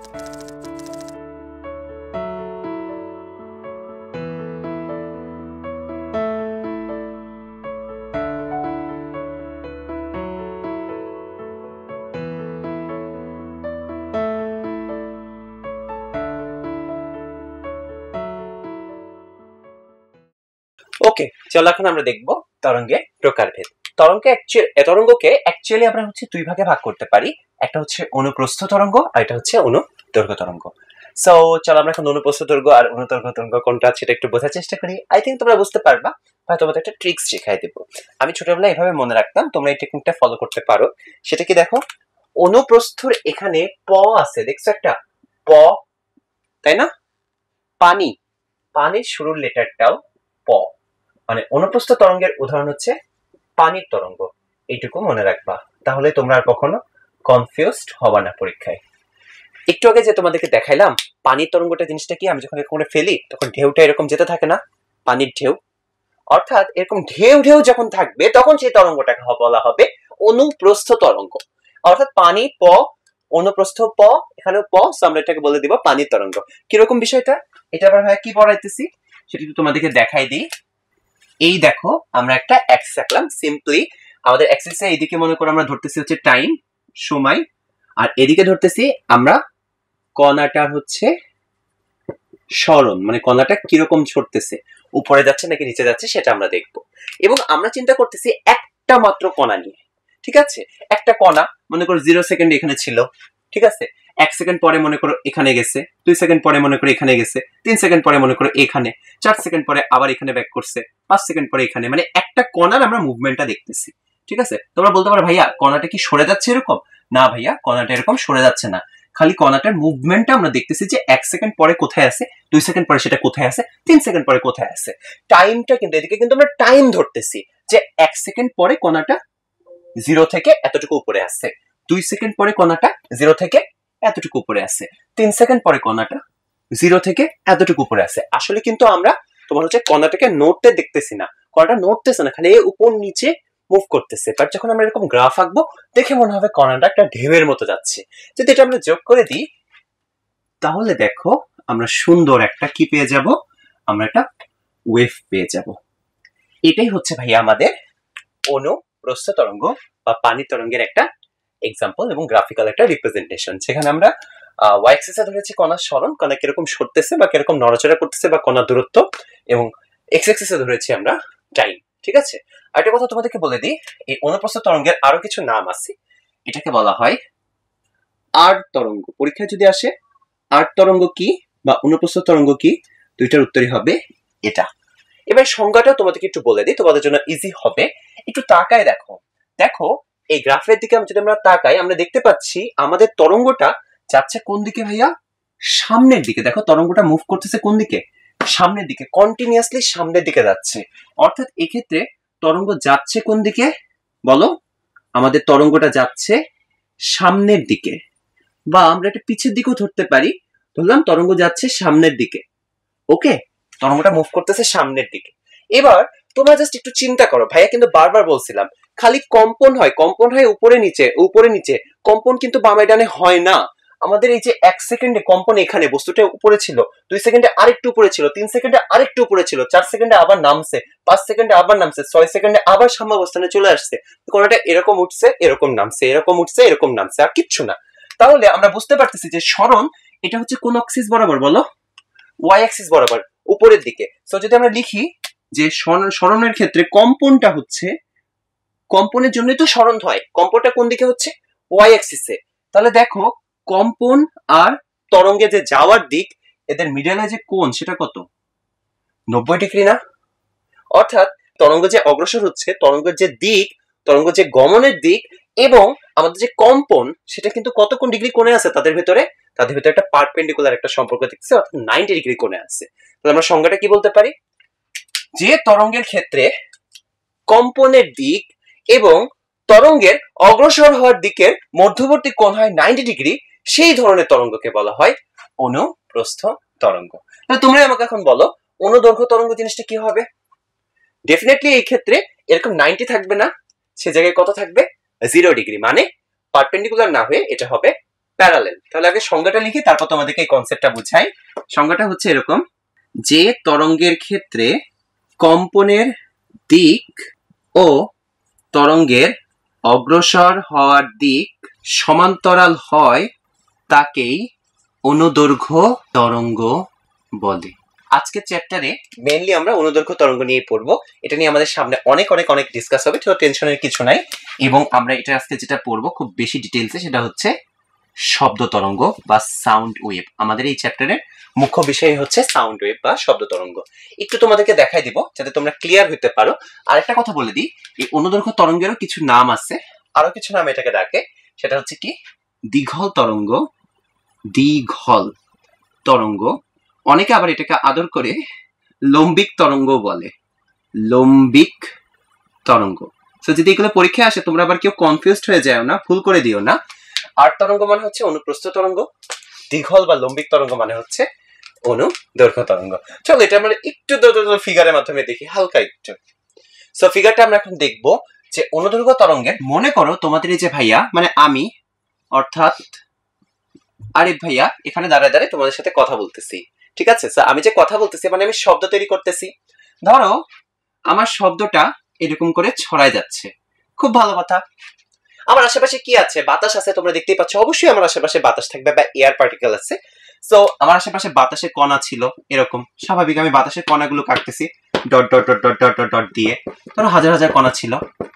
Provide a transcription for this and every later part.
ওকে, চলো এখন আমরা দেখব তরঙ্গের প্রকারভেদ। তরঙ্গকে অ্যাকচুয়ালি আমরা হচ্ছে দুই ভাগে ভাগ করতে পারি, একটা হচ্ছে অনুপ্রস্থ তরঙ্গ আর এটা হচ্ছে অনুদৈর্ঘ্য তরঙ্গ। সো চলো আমরা এখন অনুপ্রস্থ তরঙ্গ আর অনুদৈর্ঘ্য তরঙ্গ কোনটা সেটা একটু বোঝার চেষ্টা করি। আই থিঙ্ক তোমরা বুঝতে পারবা, হয়তো তোমাদের একটা ট্রিক্স শেখাই দেবো। আমি ছোটবেলায় এভাবে মনে রাখতাম, তোমরা এই টেকনিকটা ফলো করতে পারো। সেটা কি দেখো, অনুপ্রস্থর এখানে প আছে, দেখছো একটা প, তাই না? পানির শুরুর লেটারটাও প, মানে অনুপ্রস্থ তরঙ্গের উদাহরণ হচ্ছে পানির তরঙ্গ। এইটুকু মনে রাখবা, তাহলে তোমরা আর কখনো কনফিউজড হবা না পরীক্ষায়। একটু আগে যে তোমাদেরকে দেখাইলাম পানির তরঙ্গটা জিনিসটা কি, আমি যখন এরকম ফেলি তখন ঢেউটা এরকম যেতে থাকে না, পানির ঢেউ, অর্থাৎ এরকম ঢেউ ঢেউ যখন থাকবে তখন সেই তরঙ্গটাকে বলা হবে অনুপ্রস্থ তরঙ্গ। অর্থাৎ পানি প, অনুপ্রস্থ প, এখানেও প, আমরা এটাকে বলে দিব পানির তরঙ্গ। কিরকম বিষয়টা, এটা আবার ভাই কি পড়াইতেছি সেটা তোমাদেরকে দেখাই দিই। এই দেখো আমরা একটা অ্যাক্সিস আঁকলাম, সিম্পলি আমাদের অ্যাক্সিসে এইদিকে মনে করো আমরা ধরতেছি হচ্ছে টাইম, সময়, আর এদিকে ধরতেছি আমরা কণাটার হচ্ছে সরণ, মানে কণাটা কিরকম ছড়তেছে, উপরে যাচ্ছে নাকি নিচে যাচ্ছে সেটা আমরা দেখব। এবং আমরা চিন্তা করতেছি একটা মাত্র কণা নিয়ে, ঠিক আছে? একটা কণা মনে করো 0 সেকেন্ড এখানে ছিল, ঠিক আছে? 1 সেকেন্ড পরে মনে করো এখানে গেছে, 2 সেকেন্ড পরে মনে করো এখানে গেছে, 3 সেকেন্ড পরে মনে করো এখানে, 4 সেকেন্ড পরে আবার এখানে ব্যাক করছে, 5 সেকেন্ড পরে এখানে, মানে একটা কণার আমরা মুভমেন্টটা দেখতেছি, ঠিক আছে? তোমরা বলতে পারো ভাইয়া কণাটা কি সরে যাচ্ছে এরকম? না ভাইয়া, কণাটা এরকম সরে যাচ্ছে না, খালি কণাটার মুভমেন্টটা আমরা দেখতেছি যে 1 সেকেন্ড পরে কোথায় আছে, 2 সেকেন্ড পরে সেটা কোথায় আছে, 3 সেকেন্ড পরে কোথায় আছে। টাইমটা কিন্তু এদিকে কিন্তু আমরা টাইম ধরতেছি যে 1 সেকেন্ড পরে কণাটা 0 থেকে এতটুকু উপরে আসছে, 2 সেকেন্ড পরে কণাটা 0 থেকে এতটুকু উপরে আছে, 3 সেকেন্ড পরে কণাটা 0 থেকে এতটুকু উপরে আছে। আসলে কিন্তু আমরা তোমার হচ্ছে কণাটাকে নড়তে দেখতেছি না, কণাটা নড়তেছে না, খালি উপর নিচে মুভ করতেছে। বাট যখন আমরা এরকম গ্রাফ আঁকবো দেখে মনে হবে কণাটা একটা ঢেউয়ের মতো যাচ্ছে। যদি এটা আমরা যোগ করে দিই তাহলে দেখো আমরা সুন্দর একটা কি পেয়ে যাব, আমরা একটা ওয়েভ পেয়ে যাব। এটাই হচ্ছে ভাইয়া আমাদের অনুপ্রস্থ তরঙ্গ বা পানি তরঙ্গের একটা এক্সাম্পল এবং গ্রাফিক্যাল একটা রিপ্রেজেন্টেশন, যেখানে আমরা ওয়াই অ্যাক্সিসে ধরেছি কণার সরণ, কণা কিরকম সরতেছে বা কিরকম নড়াচড়া করতেছে বা কণার দূরত্ব, এবং এক্স অ্যাক্সিসে ধরেছি আমরা টাইম, ঠিক আছে? আর একটা কথা তোমাদেরকে বলে দিই, এই অনুপ্রস্থ তরঙ্গের আরো কিছু নাম আছে। এটাকে বলা হয় আর্ট তরঙ্গ। পরীক্ষায় যদি আসে আর্ট তরঙ্গ কি বা অনুপ্রস্থ তরঙ্গ কি, দুইটার উত্তরই হবে এটা। এবার সংজ্ঞাটাও তোমাদেরকে একটু বলে দিই, তোমাদের জন্য ইজি হবে। একটু তাকায় দেখো, দেখো এই গ্রাফের দিকে যদি আমরা তাকাই আমরা দেখতে পাচ্ছি আমাদের তরঙ্গটা যাচ্ছে কোন দিকে ভাইয়া, সামনের দিকে। দেখো তরঙ্গটা মুভ করতেছে কোন দিকে, সামনের দিকে, কন্টিনিউয়াসলি সামনের দিকে যাচ্ছে। অর্থাৎ এক্ষেত্রে তরঙ্গ যাচ্ছে কোন দিকে বলো, আমাদের তরঙ্গটা যাচ্ছে সামনের দিকে, বা আমরা এটা পিছের দিকেও ধরতে পারি, ধরলাম তরঙ্গ যাচ্ছে সামনের দিকে। ওকে, তরঙ্গটা মুভ করতেছে সামনের দিকে। এবার তোমরা জাস্ট একটু চিন্তা করো, ভাইয়া কিন্তু বারবার বলছিলাম খালি কম্পন হয়, কম্পন হয় উপরে নিচে, উপরে নিচে, কম্পন কিন্তু বামে ডানে হয় না। আমাদের এই যে 1 সেকেন্ডে কম্পন এখানে বস্তুটা উপরে ছিল, 2 সেকেন্ডে আরেকটু উপরে ছিল, 3 সেকেন্ডে আরেকটু উপরে ছিল, 4 সেকেন্ডে আবার নামছে, 5 সেকেন্ডে আবার নামছে, 6 সেকেন্ডে আবার সাম্যাবস্থানে চলে আসছে। কোনটা এরকম উঠছে, এরকম নামছে, এরকম উঠছে, এরকম নামছে, আর কিচ্ছু না। তাহলে আমরা বুঝতে পারতেছি যে সরণ এটা হচ্ছে কোন অ্যাক্সিস বরাবর বলো, ওয়াই অ্যাক্সিস বরাবর উপরের দিকে। সো যদি আমরা লিখি যে সরণের ক্ষেত্রে কম্পনটা হচ্ছে, কম্পনের জন্যই তো সরণ হয়, কম্পনটা কোন দিকে হচ্ছে, ওয়াই অ্যাক্সিসে। তাহলে দেখো কম্পন আর তরঙ্গে যে যাওয়ার দিক, এদের মিডলে যে কোণ সেটা কত, 90 ডিগ্রি না? অর্থাৎ তরঙ্গ যে অগ্রসর হচ্ছে, তরঙ্গের যে দিক, তরঙ্গ যে গমনের দিক এবং আমাদের যে কম্পন সেটা কিন্তু কত কোণ ডিগ্রি কোণে আছে তাদের ভেতরে, তাদের ভেতরে একটা পারপেন্ডিকুলার একটা সম্পর্ক দেখতেছে, অর্থাৎ 90 ডিগ্রি কোণে আছে। তাহলে আমরা সংজ্ঞাটা কি বলতে পারি, যে তরঙ্গের ক্ষেত্রে কম্পনের দিক এবং তরঙ্গের অগ্রসর হওয়ার দিকের মধ্যবর্তী কোণ হয় 90 ডিগ্রি, সেই ধরনের তরঙ্গকে বলা হয় অনুপ্রস্থ তরঙ্গ। তাহলে তোমরা আমাকে এখন বলো অনুদৈর্ঘ্য তরঙ্গ জিনিসটা কি হবে? ডেফিনেটলি এই ক্ষেত্রে এরকম 90 থাকবে না, সে জায়গায় কত থাকবে, 0 ডিগ্রি, মানে পারপেন্ডিকুলার না হয়ে এটা হবে প্যারালেল। তাহলে আগে সংজ্ঞাটা লিখি, তারপর তোমাদেরকে এই কনসেপ্টটা বুঝাই। সংজ্ঞাটা হচ্ছে এরকম, যে তরঙ্গের ক্ষেত্রে কম্পনের দিক ও তরঙ্গের অগ্রসর হওয়ার দিক সমান্তরাল হয় তাকেই অনুদৈর্ঘ্য তরঙ্গ বলে। আজকের চ্যাপ্টারে মেইনলি আমরা অনুদৈর্ঘ্য তরঙ্গ নিয়ে পড়বো। এটা নিয়ে আমাদের সামনে অনেক অনেক অনেক ডিসকাস হবে, তো টেনশনের কিছু নাই। এবং আমরা এটা আজকে যেটা পড়বো খুব বেশি ডিটেলসে, সেটা হচ্ছে শব্দ তরঙ্গ বা সাউন্ড ওয়েভ। আমাদের এই চ্যাপ্টারের মুখ্য বিষয় হচ্ছে সাউন্ড ওয়েভ বা শব্দ তরঙ্গ। একটু তোমাদেরকে দেখাই দিব যাতে তোমরা ক্লিয়ার হতে পারো। আর একটা কথা বলে দিই, এই অনুদৈর্ঘ্য তরঙ্গেরও কিছু নাম আছে, আরো কিছু নাম এটাকে ডাকে। সেটা হচ্ছে কি, দীঘল তরঙ্গ, দীঘল তরঙ্গ। অনেকে আবার এটাকে আদর করে লম্বিক তরঙ্গ বলে, লম্বিক তরঙ্গ। তো যদি এগুলো পরীক্ষায় আসে তোমরা আবার কেউ কনফিউজড হয়ে যাও না, ভুল করে দিও না। আর তরঙ্গ মানে হচ্ছে অনুপ্রস্থ তরঙ্গ, দীঘল বা লম্বিক তরঙ্গ মানে হচ্ছে অনুদৈর্ঘ্য তরঙ্গ। চলো এটা আমরা একটু ফিগারের মাধ্যমে দেখি, হালকা একটু। সো ফিগারটা আমরা এখন দেখবো যে অনুদৈর্ঘ্য তরঙ্গের, মনে করো তোমাদের এই যে ভাইয়া মানে আমি অর্থাৎ আরিফ ভাইয়া এখানে দাঁড়ায় দাঁড়ায় তোমাদের সাথে কথা বলতেছি, ঠিক আছে? আমি যে কথা বলতেছি মানে আমি শব্দ তৈরি করতেছি। ধরো আমার শব্দটা এরকম করে ছড়ায় যাচ্ছে, খুব ভালো কথা। আমার আশেপাশে কি আছে? বাতাস আছে, তোমরা দেখতেই পাচ্ছ। অবশ্যই আমার আশেপাশে বাতাস থাকবে বা এয়ার পার্টিকেল আছে। সো আমার আশেপাশে বাতাসের কণা ছিল এরকম, স্বাভাবিক। আমি বাতাসের কণাগুলো কাটতেছি dot dot dot dot dot dot dot দিয়ে, ধরো হাজার হাজার কণা ছিল।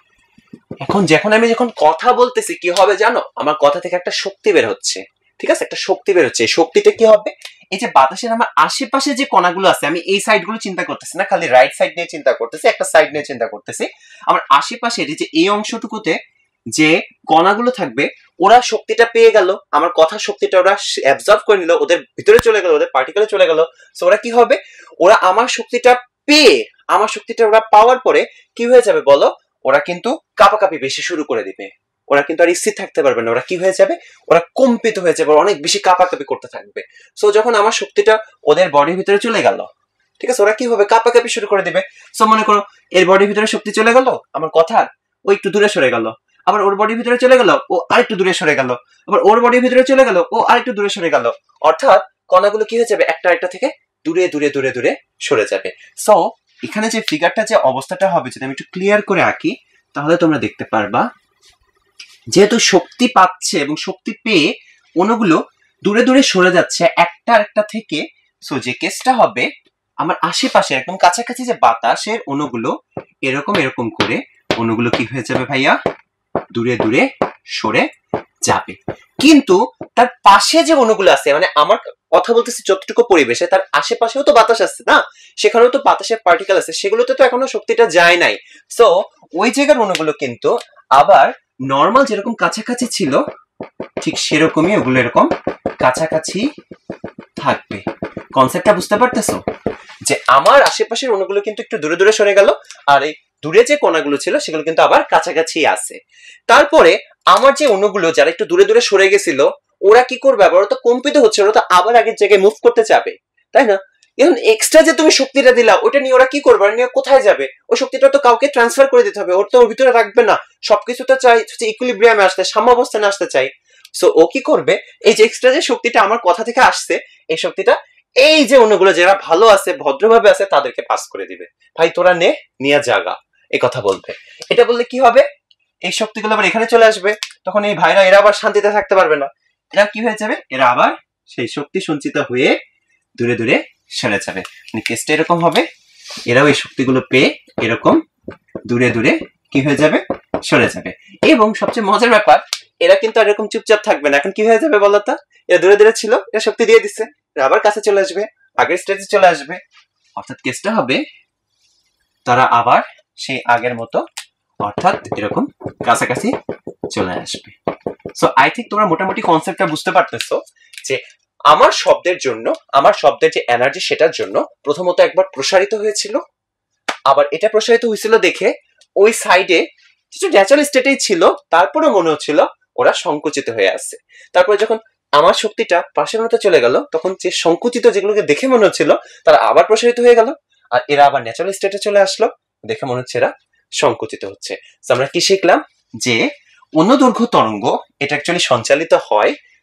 এখন আমি যখন কথা বলতেছি কি হবে জানো? আমার কথা থেকে একটা শক্তি বের হচ্ছে, ঠিক আছে? একটা শক্তি বের হচ্ছে। এই শক্তিটা কি হবে? এই যে বাতাসের আমার আশেপাশে যে কণাগুলো আছে, আমি এই সাইড গুলো চিন্তা করতেছি না, খালি রাইট সাইড নিয়ে চিন্তা করতেছি, একটা সাইড নিয়ে চিন্তা করতেছি। আমার আশেপাশের যে এই অংশটুকুতে যে কণাগুলো থাকবে, ওরা শক্তিটা পেয়ে গেল, আমার কথার শক্তিটা ওরা অ্যাবজর্ব করে নিল, ওদের ভিতরে চলে গেল, ওদের পার্টিকেলে চলে গেল। সো ওরা কি হবে? ওরা আমার শক্তিটা পেয়ে, আমার শক্তিটা ওরা পাওয়ার পরে কি হয়ে যাবে বলো? ওরা কিন্তু কাঁপাকাঁপি বেশি শুরু করে দিবে। ওরা কিন্তু আর স্থির থাকতে পারবে না। ওরা কি হয়ে যাবে? ওরা কম্পিত হয়ে যাবে, অনেক বেশি কাঁপাকাঁপি করতে থাকবে। সো যখন আমার শক্তিটা ওদের বডির ভিতরে চলে গেল, ঠিক আছে, ওরা কি হবে? কাঁপাকাঁপি শুরু করে দিবে। সো মনে করো এর বডির ভিতরে শক্তি চলে গেল, আমার কথার ও একটু দূরে সরে গেল, আবার ওর বডির ভিতরে চলে গেল, ও আরেকটু দূরে সরে গেল, আবার ওর বডির ভিতরে চলে গেল, ও আরেকটু দূরে সরে গেল। অর্থাৎ কণাগুলো কি হয়ে যাবে? একটা একটা থেকে দূরে দূরে দূরে দূরে সরে যাবে। সো এখানে যে ফিগারটা, যে অবস্থাটা হবে, যদি আমি একটু ক্লিয়ার করে আঁকি তাহলে তোমরা দেখতে পারবা, যেহেতু শক্তি পাচ্ছে এবং শক্তি পেয়ে অণুগুলো দূরে দূরে সরে যাচ্ছে একটা একটা থেকে। সো যে কেসটা হবে, আমার আশেপাশে একদম কাছাকাছি যে বাতাসের অণুগুলো এরকম এরকম করে অণুগুলো কি হয়ে যাবে ভাইয়া? দূরে দূরে সরে যাবে। কিন্তু তার পাশে যে অণুগুলো আছে, মানে আমার কথা বলতেছি যতটুকু পরিবেশে, তার আশেপাশেও তো বাতাস আছে না, সেখানেও তো বাতাসের পার্টিকেল আছে, সেগুলোতে তো এখনো শক্তিটা যায় নাই। সো ওই জায়গার অণুগুলো কিন্তু আবার নর্মাল যেরকম কাছাকাছি ছিল ঠিক সেরকমই ওগুলো এরকম কাছাকাছি থাকবে। কনসেপ্টটা বুঝতে পারতেছো? যে আমার আশেপাশের অণুগুলো কিন্তু একটু দূরে দূরে সরে গেল, আর এই দূরে যে কণাগুলো ছিল সেগুলো কিন্তু আবার কাছাকাছি আছে। তারপরে আমার যে অণুগুলো যারা একটু দূরে দূরে সরে গেছিল, ওরা কি করবে? আবার ওরা তো কম্পিত হচ্ছে, ওরা তো আবার আগের জায়গায় মুভ করতে যাবে, তাই না? এখন এক্সট্রা যে তুমি শক্তিটা দিলা, ওটা নিয়ে ওরা কি করবে? নিয়ে কোথায় যাবে? ওই শক্তিটা তো কাউকে ট্রান্সফার করে দিতে হবে, ওর তো ওর ভিতরে রাখবে না। সবকিছু তো চাই ইকুইলিব্রিয়ামে আসতে, সাম্যাবস্থানে আসতে চাই। সো ও কি করবে? এই যে এক্সট্রা যে শক্তিটা আমার কথা থেকে আসছে, এই শক্তিটা এই যে অন্যগুলো যারা ভালো আছে, ভদ্রভাবে আছে, তাদেরকে পাস করে দিবে। ভাই তোরা নিয়ে জাগা, এই কথা বলবে। এটা বললে কি হবে? এই শক্তিগুলো আবার এখানে চলে আসবে, তখন এই ভাইরা এরা আবার শান্তিতে থাকতে পারবে না। এরা কি হয়ে যাবে? এরা আবার সেই শক্তি সঞ্চিত হয়ে দূরে দূরে সরে যাবে। মানে কেসটা এরকম হবে, এরাও এই শক্তিগুলো পেয়ে এরকম দূরে দূরে কি হয়ে যাবে? সরে যাবে। এবং সবচেয়ে মজার ব্যাপার, এরা কিন্তু আর এরকম চুপচাপ থাকবে না। এখন কি হয়ে যাবে বলতো? এরা দূরে দূরে ছিল, এরা শক্তি দিয়ে দিচ্ছে, এরা আবার কাছে চলে আসবে, আগের স্টেজে চলে আসবে। অর্থাৎ কেসটা হবে তারা আবার সেই আগের মতো, অর্থাৎ এরকম কাছাকাছি চলে আসবে। সো আই থিঙ্ক তোমরা মোটামুটি কনসেপ্টটা বুঝতে পারতেছো যে আমার শব্দের জন্য, আমার শব্দের যে এনার্জি, সেটার জন্য প্রথমত একবার প্রসারিত হয়েছিল, আবার এটা প্রসারিত হয়েছিল দেখে ওই সাইডে কিছু ন্যাচারাল স্টেটেই ছিল, তারপরে মনে হচ্ছিল ওরা সংকুচিত হয়ে আসছে। তারপরে যখন আমার শক্তিটা পাশের মতো চলে গেল, তখন যে সংকুচিত যেগুলোকে দেখে মনে হচ্ছিল তারা আবার প্রসারিত হয়ে গেল, আর এরা আবার ন্যাচারাল স্টেটে চলে আসলো, দেখে মনে হচ্ছে এরা সংকুচিত হচ্ছে। আমরা কি শিখলাম? যে অনুদৈর্ঘ্য তরঙ্গ এটা অ্যাকচুয়ালি সঞ্চালিত হয়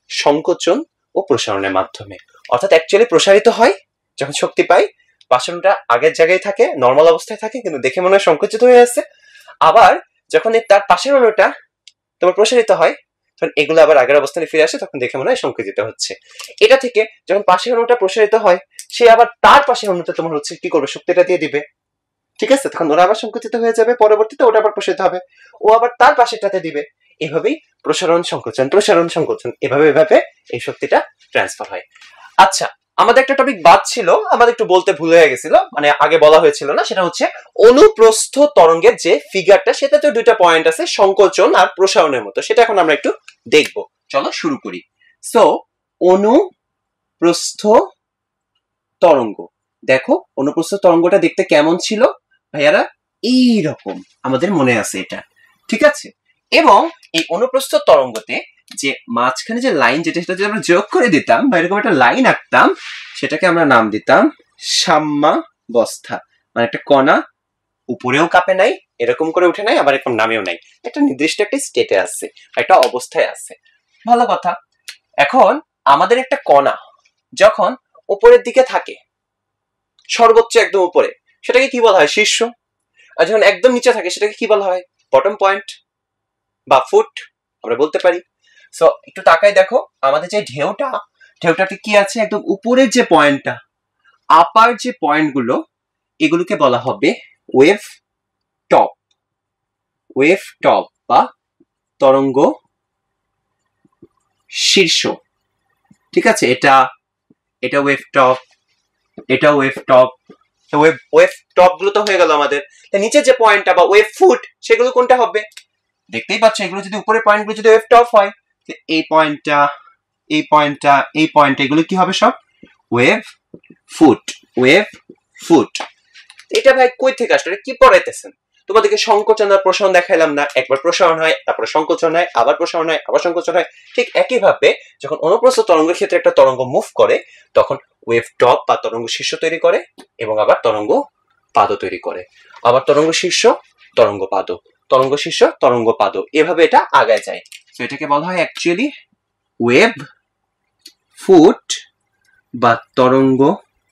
সংকোচন ও প্রসারণের মাধ্যমে। অর্থাৎ অ্যাকচুয়ালি প্রসারিত হয় যখন শক্তি পাই, পাশের অণুটা আগের জায়গায় থাকে, নর্মাল অবস্থায় থাকে, কিন্তু দেখে মনে হয় সংকুচিত হয়ে আছে। আবার যখন তার পাশের অণুটা তোমার প্রসারিত হয়, তখন এগুলো আবার আগের অবস্থানে ফিরে আসে, তখন দেখে মনে হয় সংকুচিত হচ্ছে। এটা থেকে যখন পাশের অণুটা প্রসারিত হয়, সে আবার তার পাশের অণুতে তোমার হচ্ছে কি করবে, শক্তিটা দিয়ে দিবে, ঠিক আছে? তখন ওরা আবার সংকুচিত হয়ে যাবে, পরবর্তীতে ওটা আবার প্রসারিত হবে, ও আবার তার পাশেরটাতে দিবে। এভাবেই প্রসারণ সংকোচন, প্রসারণ সংকোচন, এভাবে এভাবে এই শক্তিটা ট্রান্সফার হয়। আচ্ছা, আমাদের একটা টপিক বাদ ছিল, আমাদের একটু বলতে ভুল হয়ে গেছিল, মানে আগে বলা হয়েছিল না, সেটা হচ্ছে অনুপ্রস্থ তরঙ্গের যে ফিগারটা, সেটাতে দুইটা পয়েন্ট আছে, সংকোচন আর প্রসারণের মতো। সেটা এখন আমরা একটু দেখব। চলো শুরু করি। সো অনুপ্রস্থ তরঙ্গ, দেখো অনুপ্রস্থ তরঙ্গটা দেখতে কেমন ছিল ভাইয়ারা? এইরকম, আমাদের মনে আছে এটা, ঠিক আছে? এবং এই অনুপ্রস্থ তরঙ্গতে যে মাঝখানে যে লাইন, যেটা সেটা যদি আমরা যোগ করে দিতাম বা এরকম একটা লাইন আঁকতাম, সেটাকে আমরা নাম দিতাম সাম্যাবস্থা। মানে একটা কণা উপরেও কাঁপে নাই, এরকম করে উঠে নাই, আবার এরকম নামেও নাই, একটা নির্দিষ্ট একটা স্টেটে আছে, একটা অবস্থায় আছে। ভালো কথা। এখন আমাদের একটা কণা যখন উপরের দিকে থাকে, সর্বোচ্চ একদম উপরে, সেটাকে কি বলা হয়? শীর্ষ। আর যখন একদম নিচে থাকে, সেটাকে কি বলা হয়? বটম পয়েন্ট বা ফুট আমরা বলতে পারি। সো একটু তাকাই দেখো, আমাদের যে ঢেউটাতে কি আছে? একদম উপরের যে পয়েন্টটা, আপার যে পয়েন্টগুলো, এগুলোকে বলা হবে ওয়েভ টপ। ওয়েভ টপ বা তরঙ্গ শীর্ষ, ঠিক আছে? এটা ওয়েভ টপ, এটা ওয়েভ টপ। ওয়েভ টপ গুলো তো হয়ে গেল আমাদের। নিচের যে পয়েন্টটা বা ওয়েভ ফুট, সেগুলো কোনটা হবে? দেখতেই পাচ্ছ, এগুলো যদি উপরের পয়েন্টগুলো যদি ওয়েভ টপ হয়, এই পয়েন্টটা, এই পয়েন্টটা, এই পয়েন্টটা, এগুলো কি হবে? সব ওয়েভ ফুট। Wave foot. এটা ভাই কই থেকে আসলে? কি পড়াইতেছেন? তোমাদেরকে সংকোচন আর প্রসারণ দেখাইলাম না? একবার প্রসারণ হয়, তারপরে সংকোচন হয়, আবার প্রসারণ হয়, আবার সংকোচন হয়। ঠিক একইভাবে যখন অনুপ্রস্থ তরঙ্গের ক্ষেত্রে একটা তরঙ্গ মুভ করে, তখন ওয়েভ টপ বা তরঙ্গ শীর্ষ তৈরি করে, এবং আবার তরঙ্গ পাদ তৈরি করে, আবার তরঙ্গ শীর্ষ, তরঙ্গ পাদ, তরঙ্গ শীর্ষ, তরঙ্গ পাদ, এভাবে এটা আগায় যায়। তো এটাকে বলা হয় অ্যাকচুয়ালি ওয়েভ ফুট বা তরঙ্গ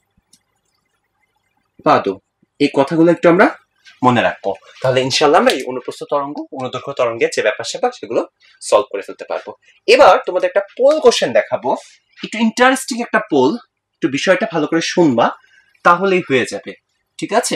পাদ। এই কথাগুলো একটু আমরা মনে রাখবো, তাহলে ইনশাল্লাহ আমরা এই অনুপ্রস্থ তরঙ্গ, অনুদৈর্ঘ্য তরঙ্গের যে ব্যাপার স্যাপার, সেগুলো সলভ করে ফেলতে পারবো। এবার তোমাদের একটা পোল কোশ্চেন দেখাবো, একটু ইন্টারেস্টিং একটা পোল, একটু বিষয়টা ভালো করে শুনবা, তাহলেই হয়ে যাবে, ঠিক আছে?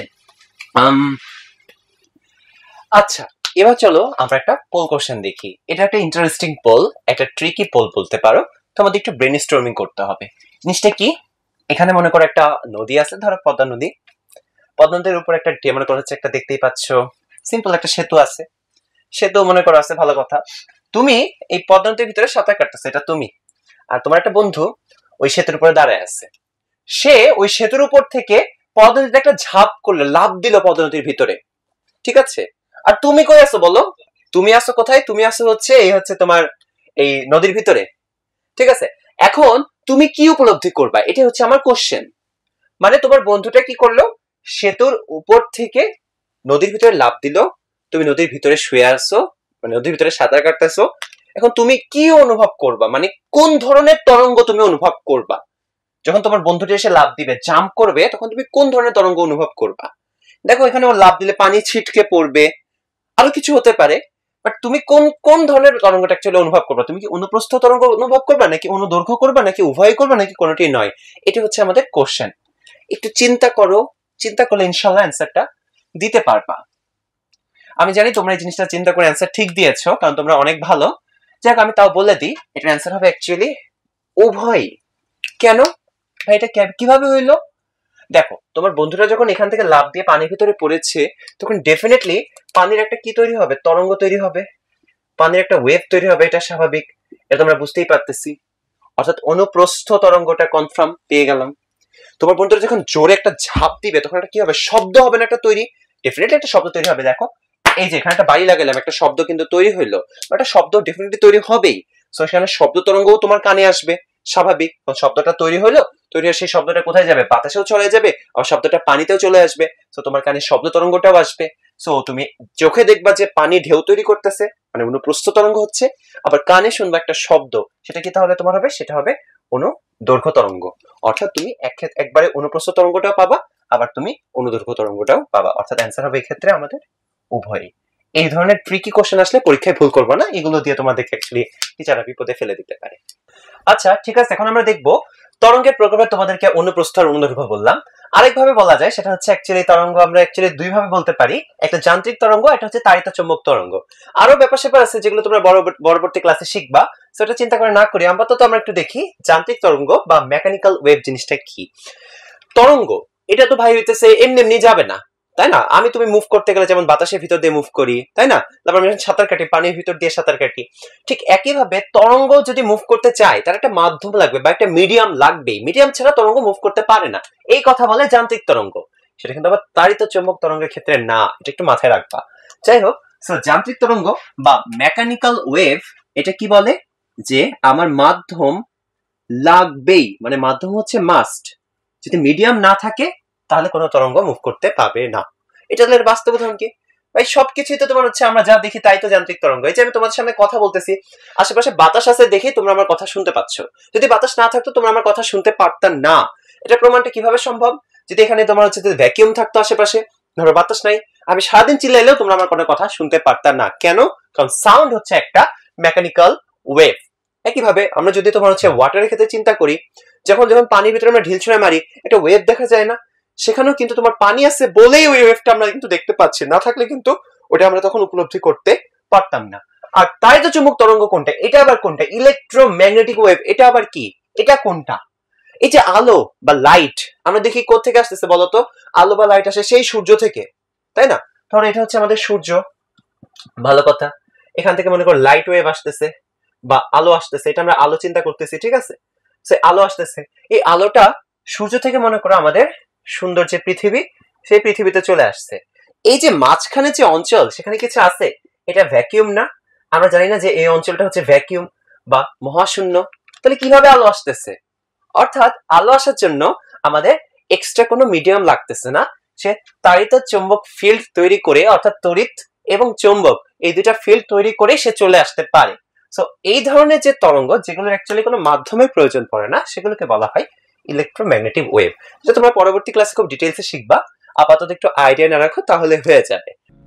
আচ্ছা, এবার চলো আমরা একটা পোল কোশ্চেন দেখি। এটা একটা ইন্টারেস্টিং পোল, একটা ট্রিকি পোল বলতে পারো। তোমাদের একটু ব্রেন স্টর্মিং করতে হবে। জিনিসটা কি? এখানে মনে করো একটা নদী আছে, ধরো পদ্মা নদী। পদ্মা নদীর উপর একটা মনে করো হচ্ছে একটা, দেখতেই পাচ্ছ সিম্পল একটা সেতু আছে, সেতু মনে করো আছে, ভালো কথা। তুমি এই পদ্মা নদীর ভিতরে সাঁতার কাটতেছে, এটা তুমি। আর তোমার একটা বন্ধু ওই সেতুর উপরে দাঁড়ায় আছে, সে ওই সেতুর উপর থেকে পদ্মা নদীতে একটা ঝাঁপ করলো, লাফ দিল পদ্মা নদীর ভিতরে, ঠিক আছে? আর তুমি কই আছো বলো? তুমি আছো কোথায়? তুমি আছো হচ্ছে এই হচ্ছে তোমার এই নদীর ভিতরে, ঠিক আছে? এখন তুমি কি উপলব্ধি করবা? এটা হচ্ছে আমার কোশ্চেন। মানে তোমার বন্ধুটা কি করলো? সেতুর উপর থেকে নদীর ভিতরে লাফ দিল, তুমি নদীর ভিতরে শুয়ে আসো, মানে নদীর ভিতরে সাঁতার কাটতেছো। এখন তুমি কি অনুভব করবা? মানে কোন ধরনের তরঙ্গ তুমি অনুভব করবা যখন তোমার বন্ধুটি এসে লাফ দিবে, জাম্প করবে, তখন তুমি কোন ধরনের তরঙ্গ অনুভব করবা? দেখো, এখানে ও লাফ দিলে পানি ছিটকে পড়বে, আরো কিছু হতে পারে, বাট তুমি কোন কোন ধরনের তরঙ্গটা অ্যাকচুয়ালি অনুভব করবা? তুমি কি অনুপ্রস্থ তরঙ্গ অনুভব করবা, নাকি অনুদৈর্ঘ্য করবা, নাকি উভয় করবা, নাকি কোনোটি নয়? এটা হচ্ছে আমাদের কোশ্চেন। একটু চিন্তা করো, চিন্তা করলে ইনশাল্লাহ অ্যান্সারটা দিতে পারবা। আমি জানি তোমরা এই জিনিসটা চিন্তা করে অ্যান্সার ঠিক দিয়েছো, কারণ তোমরা অনেক ভালো। যাক, আমি তাও বলে দিই, এটার অ্যান্সার হবে অ্যাকচুয়ালি উভয়। কেন ভাই, এটা কিভাবে হইলো? দেখো, তোমার বন্ধুরা যখন এখান থেকে লাফ দিয়ে পানির ভিতরে পড়েছে, তখন ডেফিনেটলি পানির একটা কি তৈরি হবে? তরঙ্গ তৈরি হবে, পানির একটা ওয়েভ তৈরি হবে, এটা স্বাভাবিক, এটা তোমরা বুঝতেই পারতেছি। অর্থাৎ অনুপ্রস্থ তরঙ্গটা কনফার্ম পেয়ে গেলাম। তোমার বন্ধুরা যখন জোরে একটা ঝাঁপ দিবে, তখন একটা কি হবে? শব্দ হবে না একটা তৈরি? ডেফিনেটলি একটা শব্দ তৈরি হবে। দেখো, এই যে এখানে একটা বাড়ি লাগালাম, একটা শব্দ কিন্তু তৈরি হইলো, একটা শব্দ ডেফিনেটলি তৈরি হবেই। সো সেখানে শব্দ তরঙ্গও তোমার কানে আসবে, স্বাভাবিক। শব্দটা তৈরি হলো, তৈরি হয়ে সেই শব্দটা কোথায় যাবে? বাতাসেও চলে যাবে, আর শব্দটা পানিতেও চলে আসবে। সো তোমার কানে শব্দ তরঙ্গটাও আসবে। সো তুমি চোখে দেখবা যে পানি ঢেউ তৈরি করতেছে, মানে অনুপ্রস্থ তরঙ্গ হচ্ছে। আবার কানে শুনবা একটা শব্দ, সেটা কি তাহলে তোমার হবে? সেটা হবে অনুদৈর্ঘ্য তরঙ্গ। অর্থাৎ তুমি একবারে অনুপ্রস্থ তরঙ্গটাও পাবা, আবার তুমি অনুদৈর্ঘ্য তরঙ্গটাও পাবা। অর্থাৎ অ্যান্সার হবে এক্ষেত্রে আমাদের উভয়ই। এই ধরনের ট্রিকি কোশ্চেন আসলে পরীক্ষায় ভুল করবে না, এগুলো দিয়ে তোমাদেরকে অ্যাকচুয়ালি টিচাররা বিপদে ফেলে দিতে পারে। আচ্ছা ঠিক আছে, এখন আমরা দেখবো তরঙ্গের প্রকারে তোমাদেরকে অনুপ্রস্থ আর অনুদৈর্ঘ্য বললাম। আরেকভাবে বলা যায়, সেটা হচ্ছে অ্যাকচুয়ালি তরঙ্গ আমরা অ্যাকচুয়ালি দুইভাবে বলতে পারি, একটা যান্ত্রিক তরঙ্গ, একটা হচ্ছে তাড়িত চৌম্বক তরঙ্গ। আরো ব্যাপার স্যাপার আছে যেগুলো তোমরা পরবর্তী ক্লাসে শিখবা, সেটা চিন্তা করে না করি আপাতত আমরা একটু দেখি যান্ত্রিক তরঙ্গ বা মেকানিক্যাল ওয়েভ জিনিসটা কি। তরঙ্গ এটা তো ভাই হইতেছে এমনি এমনি যাবে না, তাই না? আমি তুমি মুভ করতে গেলে যেমন বাতাসের ভিতর দিয়ে মুভ করি, তাই না? তারপর আমি সাঁতার কাটি, পানির ভিতর দিয়ে সাঁতার কাটি, ঠিক একইভাবে তরঙ্গ যদি মুভ করতে চায় তার একটা মাধ্যম লাগবে বা একটা মিডিয়াম লাগবে, মিডিয়াম ছাড়া তরঙ্গ মুভ করতে পারে না, এই কথা বলে যান্ত্রিক তরঙ্গ। সেটা কিন্তু আবার তাড়িত চৌম্বক তরঙ্গের ক্ষেত্রে না, এটা একটু মাথায় রাখবা। যাই হোক, যান্ত্রিক তরঙ্গ বা মেকানিক্যাল ওয়েভ এটা কি বলে, যে আমার মাধ্যম লাগবেই, মানে মাধ্যম হচ্ছে মাস্ট, যদি মিডিয়াম না থাকে তাহলে কোনো তরঙ্গ মুভ করতে পাবে না। এটা তাহলে বাস্তব উদাহরণ কি ভাই? সবকিছুই তো তোমার হচ্ছে আমরা যা দেখি তাই তো যান্ত্রিক তরঙ্গ। এই যে আমি তোমাদের সামনে কথা বলতেছি, আশেপাশে বাতাস আছে দেখে তোমরা আমার কথা শুনতে পাচ্ছ, যদি বাতাস না থাকতো তোমরা আমার কথা শুনতে পারতাম না। এটা প্রমাণটা কিভাবে সম্ভব? যদি এখানে তোমার হচ্ছে ভ্যাকিউম থাকতো আশেপাশে, ধরো বাতাস নাই, আমি সারাদিন চিল্লাইলেও তোমরা আমার কোনো কথা শুনতে পারতাম না। কেন? কারণ সাউন্ড হচ্ছে একটা মেকানিক্যাল ওয়েভ। একইভাবে আমরা যদি তোমার হচ্ছে ওয়াটারের ক্ষেত্রে চিন্তা করি, যখন যখন পানির ভিতরে আমরা ঢিল ছুঁড়ে মারি একটা ওয়েভ দেখা যায় না, সেখানেও কিন্তু তোমার পানি আছে বলেই ওই ওয়েভটা আমরা কিন্তু দেখতে পাচ্ছি, না থাকলে কিন্তু ওটা আমরা তখন উপলব্ধি করতে পারতাম না। আর তাড়িত চুম্বক তরঙ্গ কোনটা? এটা আবার কোনটা? ইলেকট্রোম্যাগনেটিক ওয়েভ, এটা আবার কি? এটা কোনটা? এই যে আলো বা লাইট আমরা দেখি কোত্থেকে আসতেছে বলতো? আলো বা লাইট আসে সেই সূর্য থেকে, তাই না? ধরো এটা হচ্ছে আমাদের সূর্য, ভালো কথা, এখান থেকে মনে করো লাইট ওয়েভ আসতেছে বা আলো আসতেছে, এটা আমরা আলো চিন্তা করতেছি, ঠিক আছে? সে আলো আসতেছে, এই আলোটা সূর্য থেকে মনে করো আমাদের সুন্দর যে পৃথিবী, সেই পৃথিবীতে চলে আসছে। এই যে মাঝখানে যে অঞ্চল, সেখানে কিছু আছে, এটা ভ্যাকিউম না? আমরা জানি না যে এই অঞ্চলটা হচ্ছে ভ্যাকিউম বা মহাশূন্য। তাহলে কিভাবে আলো আসতেছে? অর্থাৎ আলো আসার জন্য আমাদের এক্সট্রা কোনো মিডিয়াম লাগতেছে না, সে তাড়িত চৌম্বক ফিল্ড তৈরি করে, অর্থাৎ তড়িৎ এবং চৌম্বক এই দুটা ফিল্ড তৈরি করে সে চলে আসতে পারে। সো এই ধরনের যে তরঙ্গ, যেগুলোর অ্যাকচুয়ালি কোনো মাধ্যমের প্রয়োজন পড়ে না, সেগুলোকে বলা হয় ইলেকট্রোম্যাগনেটিক ওয়েভ। যেটা তোমরা পরবর্তী ক্লাসে খুব ডিটেইলসে শিখবা, আপাতত একটু আইডিয়া না রাখো তাহলে হয়ে যাবে।